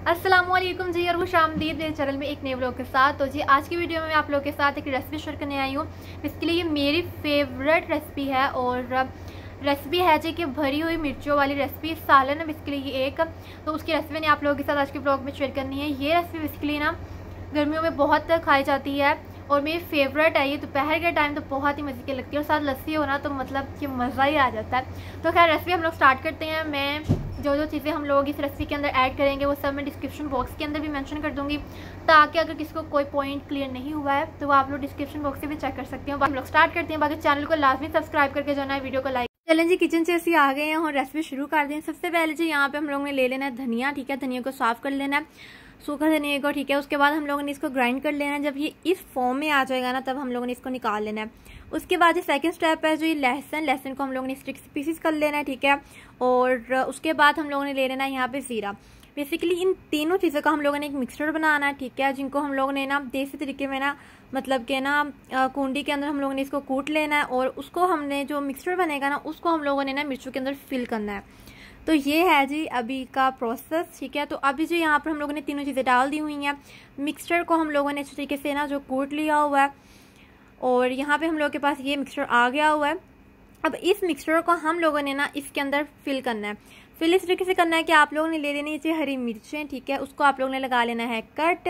अस्सलामुअलैकुम जी और खुशामदीद मेरे चैनल में एक नए व्लॉग के साथ। तो जी आज की वीडियो में मैं आप लोगों के साथ एक रेसिपी शेयर करने आई हूँ। बेसिकली ये मेरी फेवरेट रेसिपी है और रेसिपी है जी कि भरी हुई मिर्चों वाली रेसिपी सालन है बेसिकली ये एक। तो उसकी रेसिपी मैंने आप लोगों के साथ आज के व्लॉग में शेयर करनी है। ये रेसिपी बेसिकली ना गर्मियों में बहुत खाई जाती है और मेरी फेवरेट है। ये दोपहर के टाइम तो बहुत ही मज़े की लगती है और साथ लस्सी हो ना तो मतलब कि मज़ा ही आ जाता है। तो खैर रेसिपी हम लोग स्टार्ट करते हैं। मैं जो चीज़ें हम लोग इस रेसिपी के अंदर ऐड करेंगे वो सब मैं डिस्क्रिप्शन बॉक्स के अंदर भी मेंशन कर दूंगी, ताकि अगर किसी को कोई पॉइंट क्लियर नहीं हुआ है तो वो आप लोग डिस्क्रिप्शन बॉक्स से भी चेक कर सकते हैं। हम लोग स्टार्ट करते हैं। बाकी चैनल को लाजमी सब्सक्राइब करके जो है वीडियो को लाइक। चलें जी किचन से ऐसे आ गए हैं और रेसिपी शुरू कर दें। सबसे पहले जी यहाँ पे हम लोगों ने ले लेना है धनिया, ठीक है। धनिया को साफ कर लेना है, सूखा धनिया को, ठीक है। उसके बाद हम लोगों ने इसको ग्राइंड कर लेना है। जब ये इस फॉर्म में आ जाएगा ना तब हम लोगों ने इसको निकाल लेना है। उसके बाद ये सेकंड स्टेप है जो ये लहसुन को हम लोगों ने स्टिक पीसेस कर लेना है, ठीक है। और उसके बाद हम लोगों ने ले लेना है यहाँ पे ज़ीरा। बेसिकली इन तीनों चीज़ों का हम लोगों ने एक मिक्सचर बनाना है, ठीक है, जिनको हम लोगों ने ना देसी तरीके में ना मतलब कि ना कुंडी के अंदर हम लोगों ने इसको कूट लेना है और उसको हमने जो मिक्सचर बनेगा ना उसको हम लोगों ने ना मिर्चों के अंदर फिल करना है। तो ये है जी अभी का प्रोसेस, ठीक है। तो अभी जो यहाँ पर हम लोगों ने तीनों चीज़ें डाल दी हुई हैं। मिक्सचर को हम लोगों ने अच्छे तरीके से ना जो कूट लिया हुआ है और यहाँ पे हम लोगों के पास ये मिक्सचर आ गया हुआ है। अब इस मिक्सचर को हम लोगों ने ना इसके अंदर फिल करना है। फिल इस तरीके से करना है कि आप लोगों ने ले लेनी चाहिए हरी मिर्चें, ठीक है। उसको आप लोगों ने लगा लेना है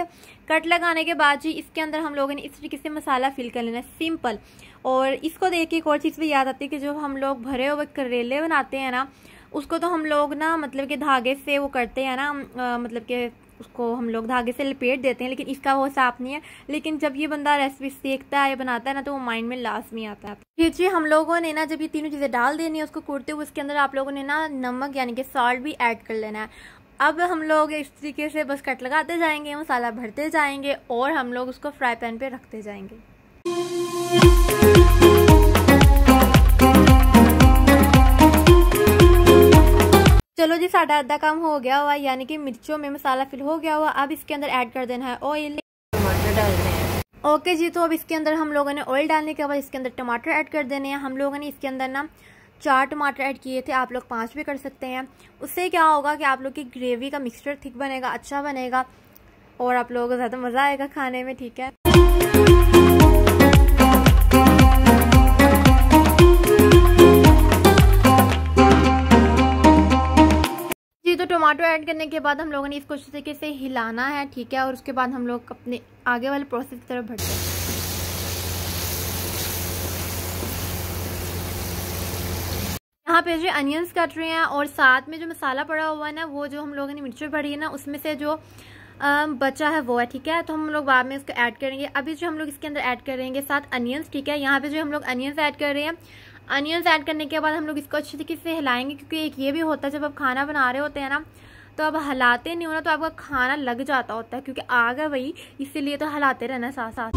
कट लगाने के बाद जी इसके अंदर हम लोगों ने इस तरीके से मसाला फिल कर लेना है, सिंपल। और इसको देख के एक और चीज़ भी याद आती है कि जो हम लोग भरे हुए करेले बनाते हैं ना उसको तो हम लोग ना मतलब कि धागे से वो करते हैं ना, मतलब कि उसको हम लोग धागे से लपेट देते हैं, लेकिन इसका वो साफ नहीं है। लेकिन जब ये बंदा रेसिपी सीखता है या बनाता है ना तो वो माइंड में लाजमी आता है। फिर जी हम लोगों ने ना जब ये तीनों चीज़ें डाल देनी है उसको कूटते हुए उसके अंदर आप लोगों ने ना नमक यानी कि सॉल्ट भी ऐड कर लेना है। अब हम लोग इस तरीके से बस कट लगाते जाएंगे, मसाला भरते जाएंगे और हम लोग उसको फ्राई पैन पे रखते जाएंगे। चलो जी साढ़ा आधा काम हो गया हुआ, यानी कि मिर्चों में मसाला फिल हो गया हुआ। अब इसके अंदर ऐड कर देना है ऑयल, टमाटर डालने हैं। ओके जी, तो अब इसके अंदर हम लोगों ने ऑयल डालने के बाद इसके अंदर टमाटर ऐड कर देने हैं। हम लोगों ने इसके अंदर ना 4 टमाटर ऐड किए थे, आप लोग 5 भी कर सकते हैं। उससे क्या होगा कि आप लोग की ग्रेवी का मिक्सचर थिक बनेगा, अच्छा बनेगा और आप लोगों को ज़्यादा मज़ा आएगा खाने में, ठीक है। तो टमाटो ऐड करने के बाद हम लोगों ने इसको अच्छे तरीके से हिलाना है, ठीक है। और उसके बाद हम लोग अपने आगे वाले प्रोसेस की तरफ बढ़ते हैं। यहाँ पे जो अनियंस कट रहे हैं और साथ में जो मसाला पड़ा हुआ है ना वो जो हम लोगों ने मिर्ची पड़ी है ना उसमें से जो बचा है वो है, ठीक है। तो हम लोग बाद में इसको ऐड करेंगे। अभी जो हम लोग इसके अंदर ऐड करेंगे साथ अनियंस, ठीक है। यहाँ पे जो हम लोग अनियंस ऐड कर रहे हैं, अनियंस ऐड करने के बाद हम लोग इसको अच्छी तरीके से हिलाएंगे, क्योंकि एक ये भी होता है जब आप खाना बना रहे होते हैं ना तो अब हिलाते नहीं हो ना तो आपका खाना लग जाता होता है, क्योंकि आग है वही, इसीलिए तो हिलाते रहना साथ साथ।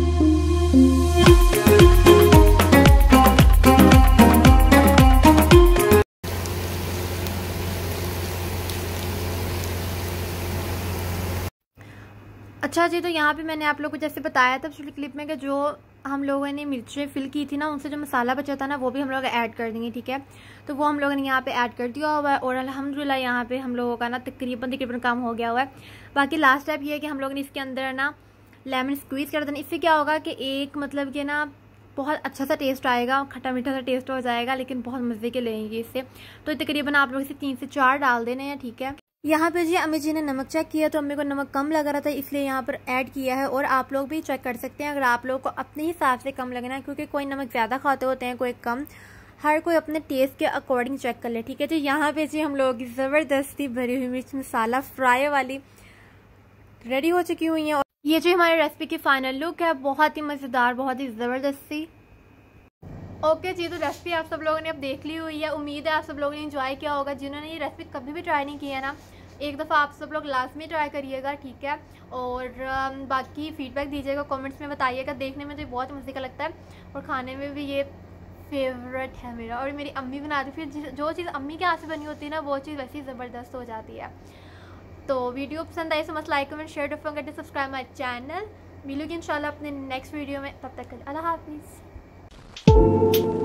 अच्छा जी, तो यहाँ पे मैंने आप लोगों को जैसे बताया था पिछली क्लिप में कि जो हम लोगों ने मिर्चें फिल की थी ना उनसे जो मसाला बचा था ना वो भी हम लोग ऐड कर देंगे, ठीक है। तो वो हम लोगों ने यहाँ पे ऐड कर दिया हुआ है और अल्हम्दुलिल्लाह यहाँ पे हम लोगों का ना तकरीबन काम हो गया हुआ है। बाकी लास्ट स्टेप ये है कि हम लोगों ने इसके अंदर ना लेमन स्क्वीज़ कर देना। इससे क्या होगा कि एक मतलब कि ना बहुत अच्छा सा टेस्ट आएगा, खट्टा मीठा सा टेस्ट हो जाएगा, लेकिन बहुत मज़े के लेंगे इससे। तो तकरीबन आप लोग इसे 3 से 4 डाल देने हैं, ठीक है। यहाँ पे जी अम्मी जी ने नमक चेक किया तो अम्मी को नमक कम लग रहा था इसलिए यहाँ पर ऐड किया है। और आप लोग भी चेक कर सकते हैं अगर आप लोग को अपने हिसाब से कम लगना है, क्योंकि कोई नमक ज़्यादा खाते होते हैं कोई कम, हर कोई अपने टेस्ट के अकॉर्डिंग चेक कर ले, ठीक है जी। यहाँ पे जी हम लोगों की ज़बरदस्ती भरी हुई मिर्च मसाला फ्राई वाली रेडी हो चुकी हुई है। और ये जो हमारी रेसिपी की फाइनल लुक है, बहुत ही मज़ेदार, बहुत ही ज़बरदस्ती। ओके जी, तो रेसिपी आप सब लोगों ने अब देख ली हुई है। उम्मीद है आप सब लोगों ने एंजॉय किया होगा। जिन्होंने ये रेसिपी कभी भी ट्राई नहीं की है ना एक दफ़ा आप सब लोग लाजमी ट्राई करिएगा, ठीक है। और बाकी फीडबैक दीजिएगा, कमेंट्स में बताइएगा। देखने में तो बहुत मज़े का लगता है और खाने में भी ये फेवरेट है मेरा। और मेरी अम्मी बनाती फिर जो चीज़ अम्मी के हाथ से बनी होती है ना वो चीज़ वैसे ही ज़बरदस्त हो जाती है। तो वीडियो पसंद आई तो मस्त like comment share, don't forget to subscribe my channel. मिलूंगी इंशाल्लाह अपने नेक्स्ट वीडियो में, तब तक अल्लाह हाफिज़।